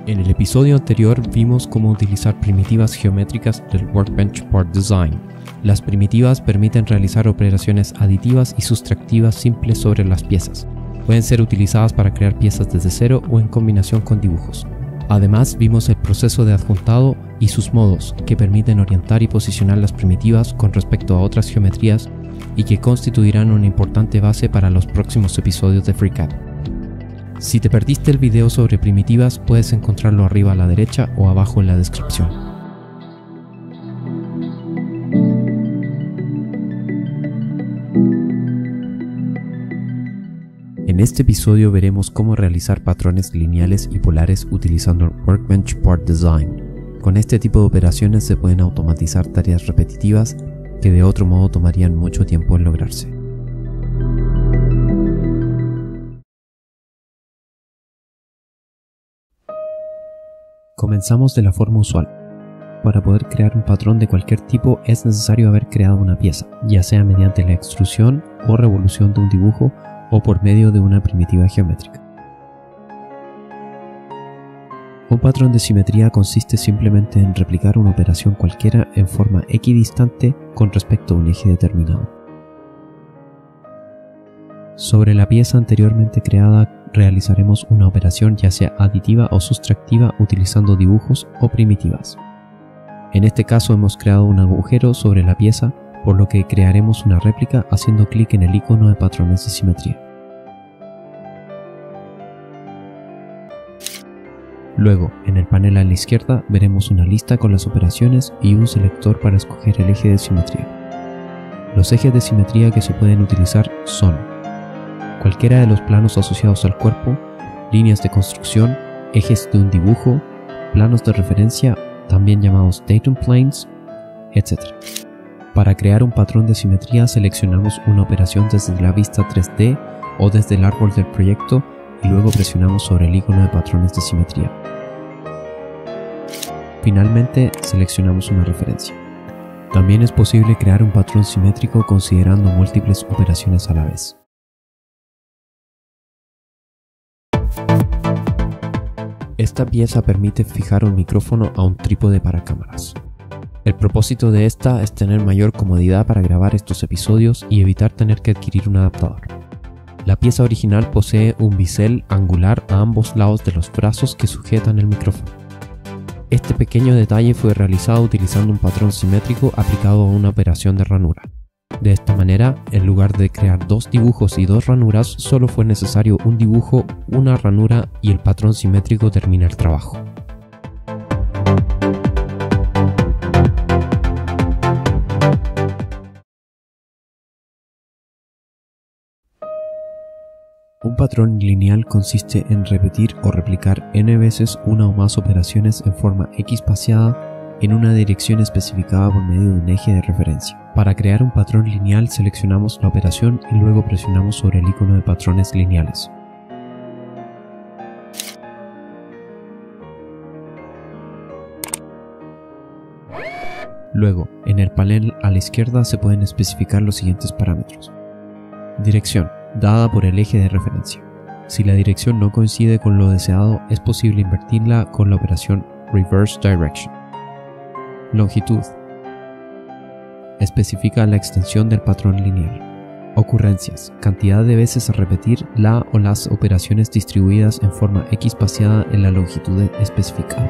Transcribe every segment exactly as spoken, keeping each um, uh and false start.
En el episodio anterior vimos cómo utilizar primitivas geométricas del Workbench Part Design. Las primitivas permiten realizar operaciones aditivas y sustractivas simples sobre las piezas. Pueden ser utilizadas para crear piezas desde cero o en combinación con dibujos. Además, vimos el proceso de adjuntado y sus modos, que permiten orientar y posicionar las primitivas con respecto a otras geometrías y que constituirán una importante base para los próximos episodios de FreeCAD. Si te perdiste el video sobre primitivas, puedes encontrarlo arriba a la derecha o abajo en la descripción. En este episodio veremos cómo realizar patrones lineales y polares utilizando el Workbench Part Design. Con este tipo de operaciones se pueden automatizar tareas repetitivas que de otro modo tomarían mucho tiempo en lograrse. Comenzamos de la forma usual. Para poder crear un patrón de cualquier tipo es necesario haber creado una pieza, ya sea mediante la extrusión o revolución de un dibujo o por medio de una primitiva geométrica. Un patrón de simetría consiste simplemente en replicar una operación cualquiera en forma equidistante con respecto a un eje determinado. Sobre la pieza anteriormente creada realizaremos una operación ya sea aditiva o sustractiva utilizando dibujos o primitivas. En este caso hemos creado un agujero sobre la pieza, por lo que crearemos una réplica haciendo clic en el icono de patrones de simetría. Luego, en el panel a la izquierda veremos una lista con las operaciones y un selector para escoger el eje de simetría. Los ejes de simetría que se pueden utilizar son cualquiera de los planos asociados al cuerpo, líneas de construcción, ejes de un dibujo, planos de referencia, también llamados datum planes, etcétera. Para crear un patrón de simetría seleccionamos una operación desde la vista tres D o desde el árbol del proyecto y luego presionamos sobre el icono de patrones de simetría. Finalmente seleccionamos una referencia. También es posible crear un patrón simétrico considerando múltiples operaciones a la vez. Esta pieza permite fijar un micrófono a un trípode para cámaras. El propósito de esta es tener mayor comodidad para grabar estos episodios y evitar tener que adquirir un adaptador. La pieza original posee un bisel angular a ambos lados de los brazos que sujetan el micrófono. Este pequeño detalle fue realizado utilizando un patrón simétrico aplicado a una operación de ranura. De esta manera, en lugar de crear dos dibujos y dos ranuras, solo fue necesario un dibujo, una ranura y el patrón simétrico termina el trabajo. Un patrón lineal consiste en repetir o replicar n veces una o más operaciones en forma x-espaciada en una dirección especificada por medio de un eje de referencia. Para crear un patrón lineal seleccionamos la operación y luego presionamos sobre el icono de patrones lineales. Luego, en el panel a la izquierda se pueden especificar los siguientes parámetros. Dirección, dada por el eje de referencia. Si la dirección no coincide con lo deseado, es posible invertirla con la operación Reverse Direction. Longitud. Especifica la extensión del patrón lineal. Ocurrencias. Cantidad de veces a repetir la o las operaciones distribuidas en forma x-espaciada en la longitud especificada.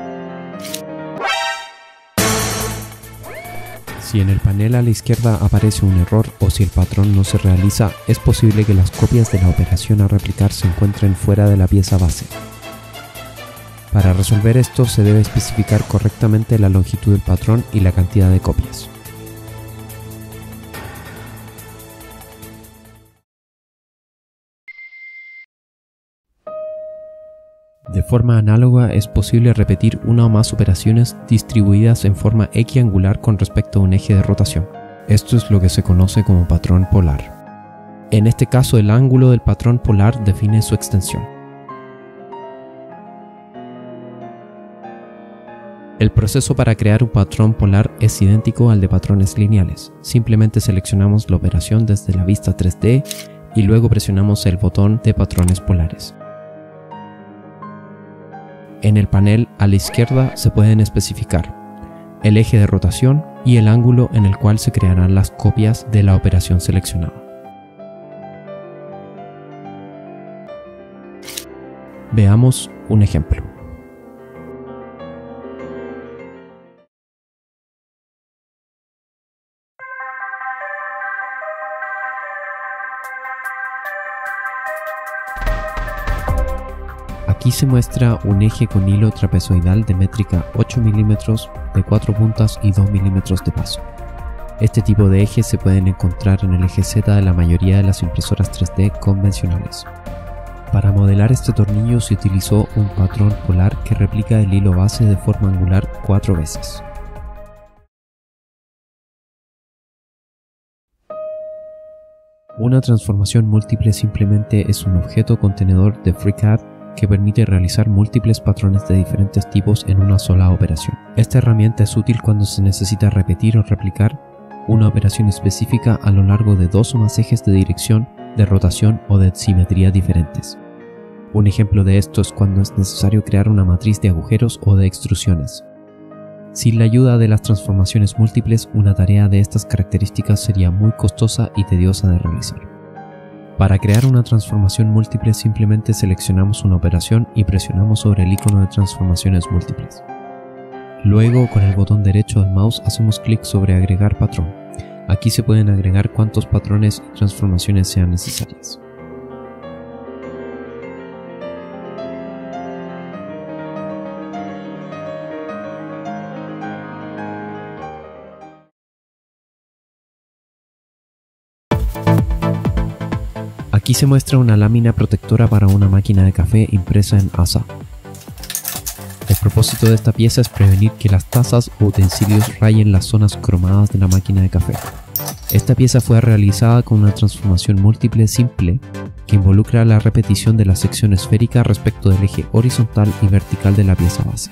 Si en el panel a la izquierda aparece un error o si el patrón no se realiza, es posible que las copias de la operación a replicar se encuentren fuera de la pieza base. Para resolver esto se debe especificar correctamente la longitud del patrón y la cantidad de copias. De forma análoga es posible repetir una o más operaciones distribuidas en forma equiangular con respecto a un eje de rotación. Esto es lo que se conoce como patrón polar. En este caso el ángulo del patrón polar define su extensión. El proceso para crear un patrón polar es idéntico al de patrones lineales. Simplemente seleccionamos la operación desde la vista tres D y luego presionamos el botón de patrones polares. En el panel a la izquierda se pueden especificar el eje de rotación y el ángulo en el cual se crearán las copias de la operación seleccionada. Veamos un ejemplo. Aquí se muestra un eje con hilo trapezoidal de métrica ocho milímetros de cuatro puntas y dos milímetros de paso. Este tipo de ejes se pueden encontrar en el eje Z de la mayoría de las impresoras tres D convencionales. Para modelar este tornillo se utilizó un patrón polar que replica el hilo base de forma angular cuatro veces. Una transformación múltiple simplemente es un objeto contenedor de FreeCAD que permite realizar múltiples patrones de diferentes tipos en una sola operación. Esta herramienta es útil cuando se necesita repetir o replicar una operación específica a lo largo de dos o más ejes de dirección, de rotación o de simetría diferentes. Un ejemplo de esto es cuando es necesario crear una matriz de agujeros o de extrusiones. Sin la ayuda de las transformaciones múltiples, una tarea de estas características sería muy costosa y tediosa de realizar. Para crear una transformación múltiple simplemente seleccionamos una operación y presionamos sobre el icono de transformaciones múltiples. Luego, con el botón derecho del mouse hacemos clic sobre agregar patrón. Aquí se pueden agregar cuantos patrones y transformaciones sean necesarias. Aquí se muestra una lámina protectora para una máquina de café impresa en A S A. El propósito de esta pieza es prevenir que las tazas o utensilios rayen las zonas cromadas de la máquina de café. Esta pieza fue realizada con una transformación múltiple simple que involucra la repetición de la sección esférica respecto del eje horizontal y vertical de la pieza base.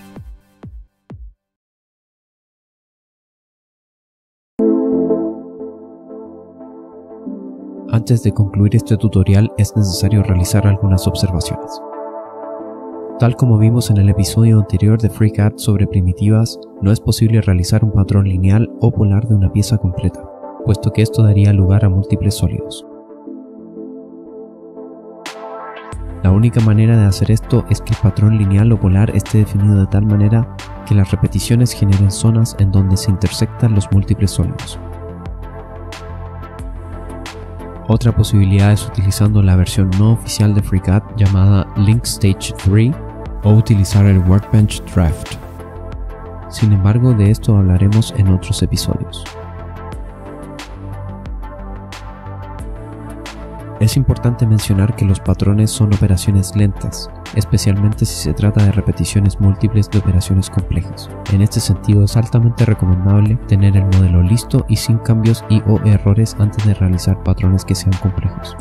Antes de concluir este tutorial es necesario realizar algunas observaciones. Tal como vimos en el episodio anterior de FreeCAD sobre primitivas, no es posible realizar un patrón lineal o polar de una pieza completa, puesto que esto daría lugar a múltiples sólidos. La única manera de hacer esto es que el patrón lineal o polar esté definido de tal manera que las repeticiones generen zonas en donde se intersectan los múltiples sólidos. Otra posibilidad es utilizando la versión no oficial de FreeCAD llamada Link Stage tres o utilizar el Workbench Draft. Sin embargo, de esto hablaremos en otros episodios. Es importante mencionar que los patrones son operaciones lentas, especialmente si se trata de repeticiones múltiples de operaciones complejas. En este sentido, es altamente recomendable tener el modelo listo y sin cambios y o errores antes de realizar patrones que sean complejos.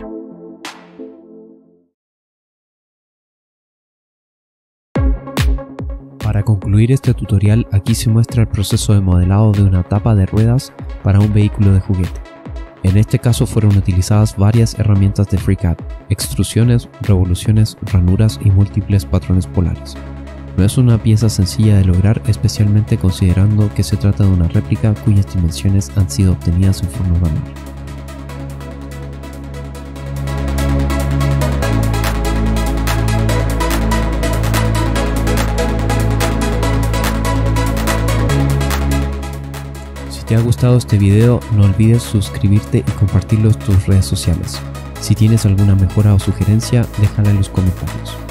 Para concluir este tutorial, aquí se muestra el proceso de modelado de una tapa de ruedas para un vehículo de juguete. En este caso fueron utilizadas varias herramientas de FreeCAD, extrusiones, revoluciones, ranuras y múltiples patrones polares. No es una pieza sencilla de lograr, especialmente considerando que se trata de una réplica cuyas dimensiones han sido obtenidas en forma manual. Si te ha gustado este video, no olvides suscribirte y compartirlo en tus redes sociales. Si tienes alguna mejora o sugerencia, déjala en los comentarios.